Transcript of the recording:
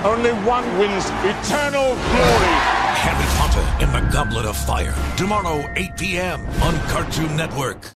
Only one wins eternal glory. Harry Potter and the Goblet of Fire. Tomorrow, 8 p.m. on Cartoon Network.